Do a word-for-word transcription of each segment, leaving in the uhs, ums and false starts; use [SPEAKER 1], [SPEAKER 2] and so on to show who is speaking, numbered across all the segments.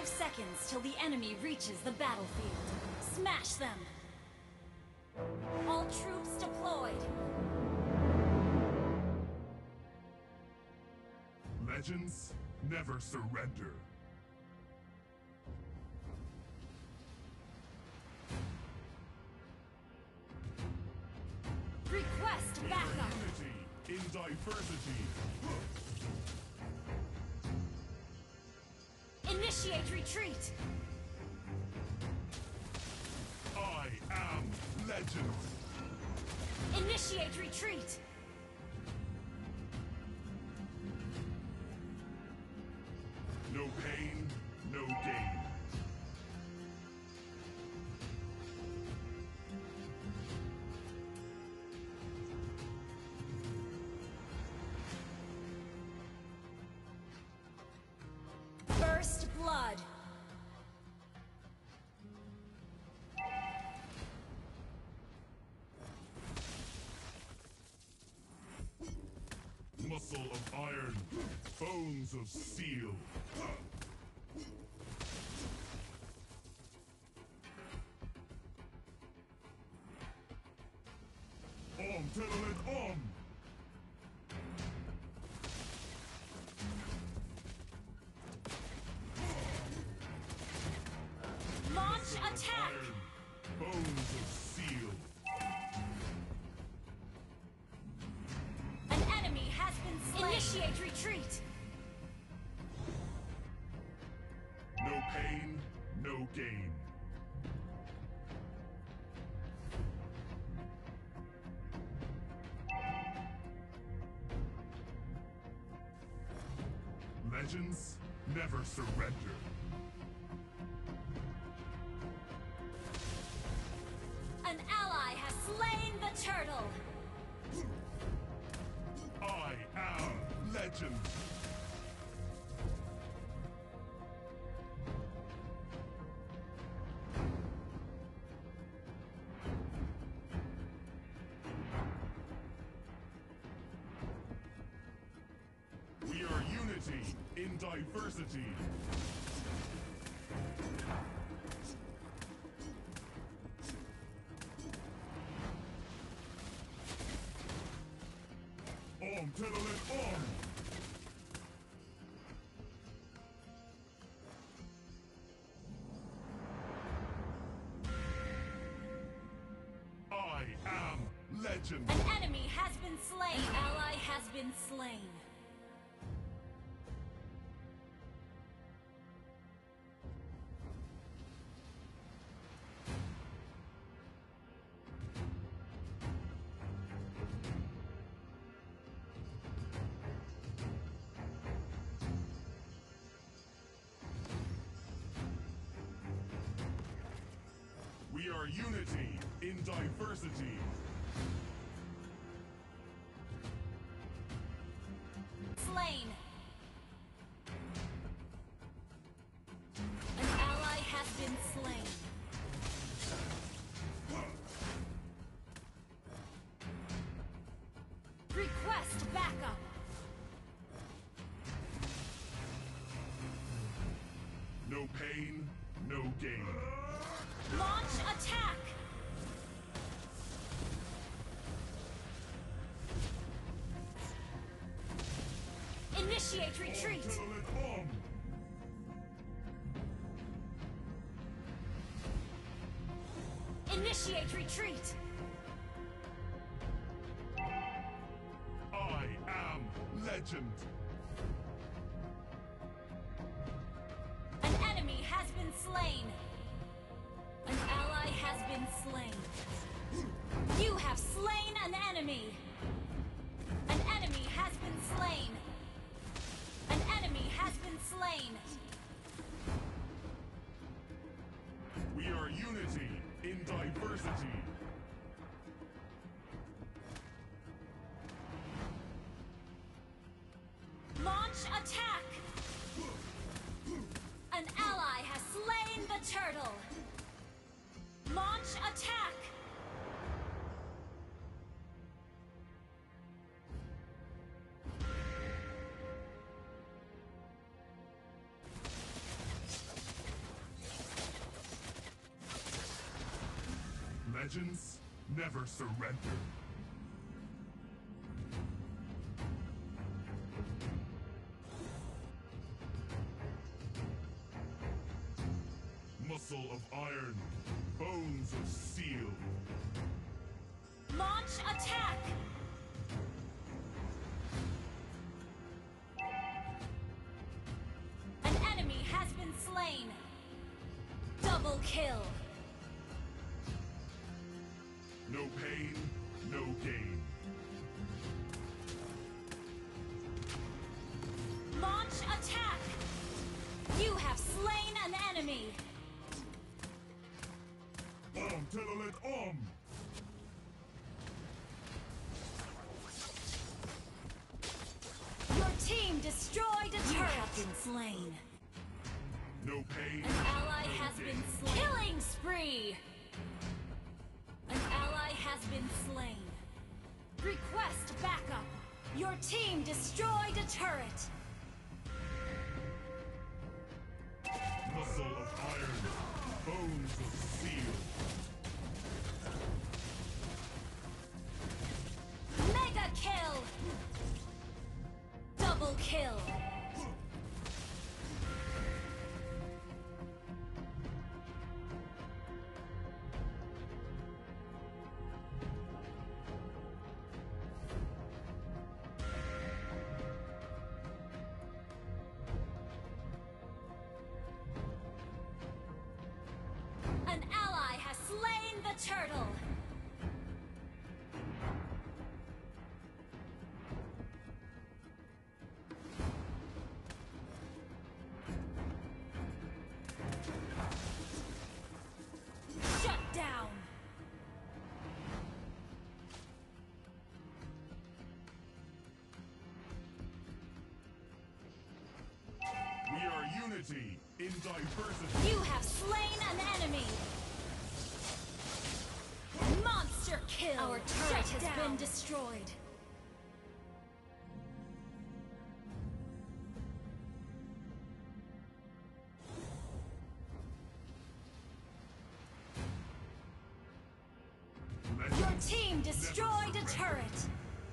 [SPEAKER 1] Five seconds till the enemy reaches the battlefield. Smash them! All troops deployed!
[SPEAKER 2] Legends never surrender.
[SPEAKER 1] Request backup!
[SPEAKER 2] Unity in diversity.
[SPEAKER 1] Initiate retreat!
[SPEAKER 2] I am legend.
[SPEAKER 1] Initiate retreat!
[SPEAKER 2] No pain, no gain.
[SPEAKER 1] First blood!
[SPEAKER 2] Muscle of iron, bones of steel. Om Tenelit Om!
[SPEAKER 1] Launch
[SPEAKER 2] Muscle of
[SPEAKER 1] attack!
[SPEAKER 2] iron, bones of steel.
[SPEAKER 1] An enemy has been slain! Initiate retreat!
[SPEAKER 2] No pain, no gain. Legends never surrender.
[SPEAKER 1] An ally has slain the turtle!
[SPEAKER 2] I am legend. We are unity in diversity. Om Tenelit Om! I am legend.
[SPEAKER 1] An enemy has been slain! An ally has been slain!
[SPEAKER 2] We are unity in diversity.
[SPEAKER 1] Slain! An ally has been slain! Request backup!
[SPEAKER 2] No pain, no gain.
[SPEAKER 1] Launch attack! Initiate retreat!
[SPEAKER 2] Om Tenelit Om!
[SPEAKER 1] Initiate retreat!
[SPEAKER 2] I am legend.
[SPEAKER 1] An enemy has been slain! An ally has been slain! You have slain an enemy! An enemy has been slain! An enemy has been slain!
[SPEAKER 2] We are unity in diversity.
[SPEAKER 1] Launch attack! An ally has slain the turtle! Launch attack!
[SPEAKER 2] Legends never surrender. Muscle of iron, bones of steel.
[SPEAKER 1] Launch attack! An enemy has been slain. Double kill.
[SPEAKER 2] No pain, no gain.
[SPEAKER 1] Launch attack! You have slain an enemy.
[SPEAKER 2] Om Telolet Om!
[SPEAKER 1] Your team destroyed a turret. You have been slain.
[SPEAKER 2] No pain.
[SPEAKER 1] An ally
[SPEAKER 2] no
[SPEAKER 1] has
[SPEAKER 2] gain.
[SPEAKER 1] been slain. Killing spree! An ally has been slain. Request backup. Your team destroyed a turret.
[SPEAKER 2] Muscle of iron, bones of steel.
[SPEAKER 1] Mega kill! Double kill! An ally has slain the turtle! Shut down!
[SPEAKER 2] We are unity in diversity.
[SPEAKER 1] You have slain an enemy! Monster kill! Our turret has been destroyed. Your
[SPEAKER 2] Legends
[SPEAKER 1] team
[SPEAKER 2] never
[SPEAKER 1] destroyed a
[SPEAKER 2] surrender.
[SPEAKER 1] turret!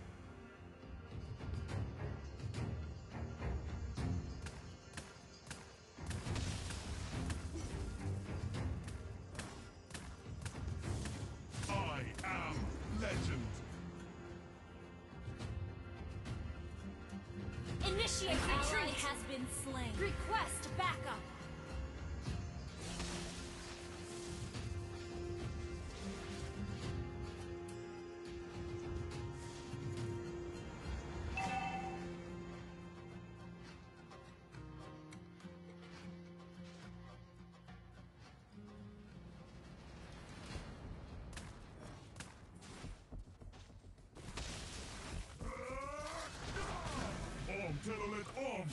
[SPEAKER 2] I am legend.
[SPEAKER 1] Initiate retreat has been slain. Request backup.
[SPEAKER 2] Om Telolet Om!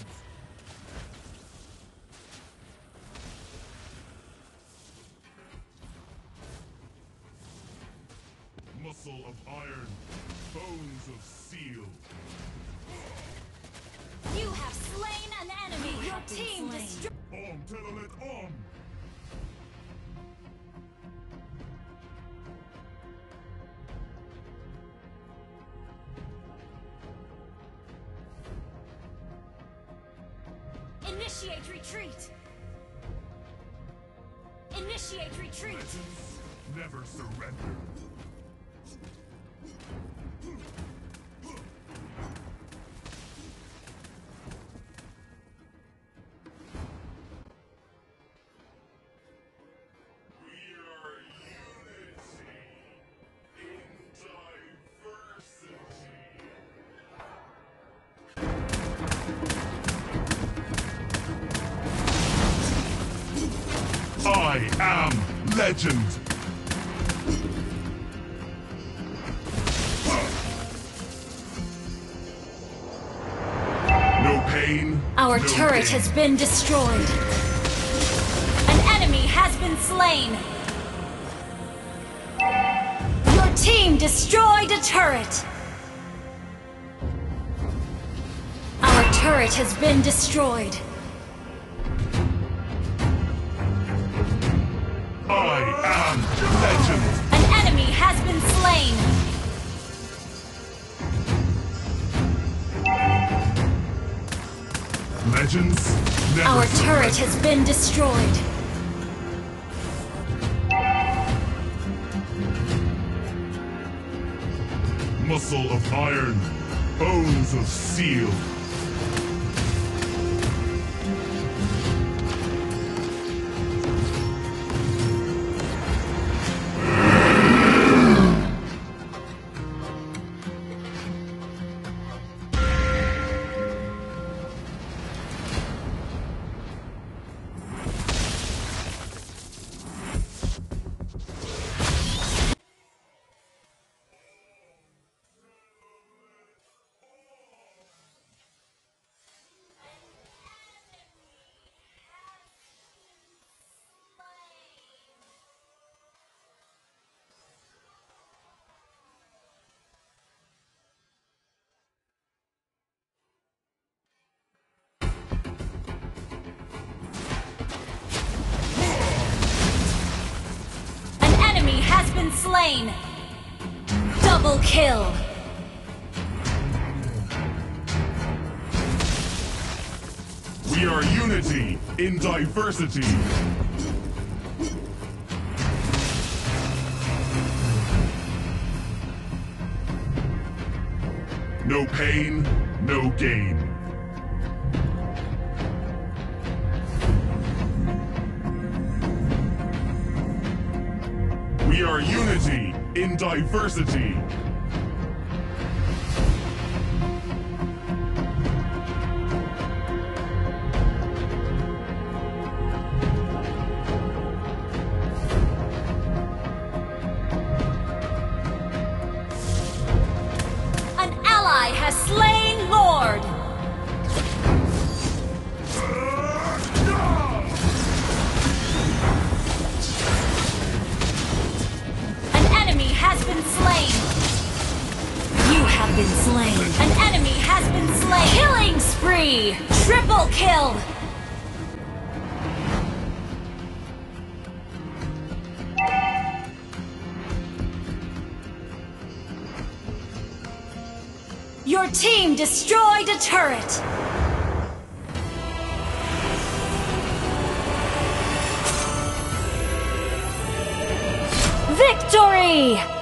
[SPEAKER 2] Muscle of iron, bones of steel.
[SPEAKER 1] You have slain an enemy. Your team destroyed.
[SPEAKER 2] Om Telolet Om!
[SPEAKER 1] Initiate retreat. Initiate retreat.
[SPEAKER 2] Legends never surrender. We are unity in diversity. I am legend. No pain.
[SPEAKER 1] Our
[SPEAKER 2] no
[SPEAKER 1] turret
[SPEAKER 2] gain.
[SPEAKER 1] has been destroyed. An enemy has been slain. Your team destroyed a turret. Our turret has been destroyed.
[SPEAKER 2] I am legend.
[SPEAKER 1] An enemy been slain.
[SPEAKER 2] Legends never
[SPEAKER 1] Our
[SPEAKER 2] forget.
[SPEAKER 1] turret has been destroyed.
[SPEAKER 2] Muscle of iron, bones of steel.
[SPEAKER 1] Has been slain. Double kill.
[SPEAKER 2] We are unity in diversity. No pain, no gain. We are unity in diversity.
[SPEAKER 1] An ally has slain Lord. Has been slain. You have been slain. An enemy has been slain. Killing spree. Triple kill. Your team destroyed a turret. Victory!